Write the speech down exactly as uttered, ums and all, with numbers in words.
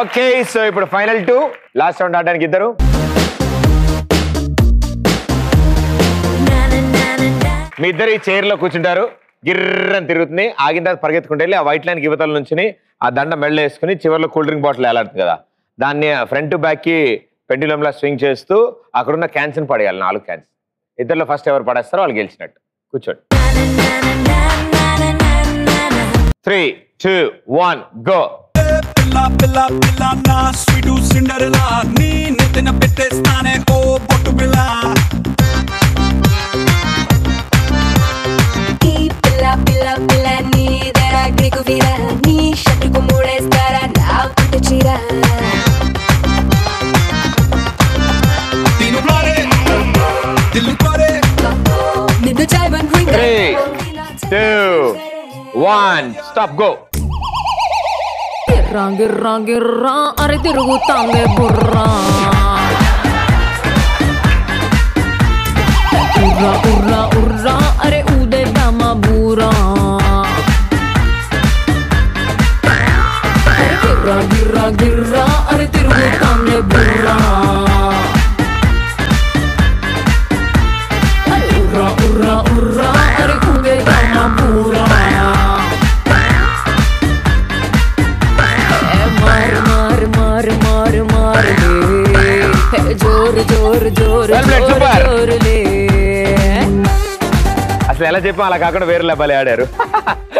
Okay so ఇప్పుడు final two last round ఆడడానికి ఇద్దరు మీ ఇద్దరు ఈ చైర్ లో కూర్చుంటారు గిర్రని తిరుగుతుంది ఆగిన తర్వాత పరిగెత్తుకుంటే వెళ్ళి ఆ వైట్ లైన్ యువతల నుంచి ఆ దండ మెళ్ళ వేసుకుని చివరిలో కూల్ డ్రింక్ బాటిల్ వేలాడుతుంది కదా దాన్ని ఫ్రంట్ టు బ్యాక్ కి పెండ్యులంలా స్వింగ్ చేస్తూ అక్కడున్న క్యాన్స్ ని పడేయాలి నాలుగు క్యాన్స్ ఇద్దరులో ఫస్ట్ ఎవరు పడేస్తారో వాళ్ళు గెలిచినట్టు కూర్చోండి three two one go Three, two, one, stop, go. Girra, girra, girra, are tirugutange burra. Urra, urra, urra, are ude dama bura. Girra, girra, girra, are tirugutange burra. Urra, urra, urra, are ude dama bura. జోరు జోరు జోరు జోరు లే అసలు ఎలా చెప్పాం అలా కాకుండా వేరే లెబ్బలే ఆడారు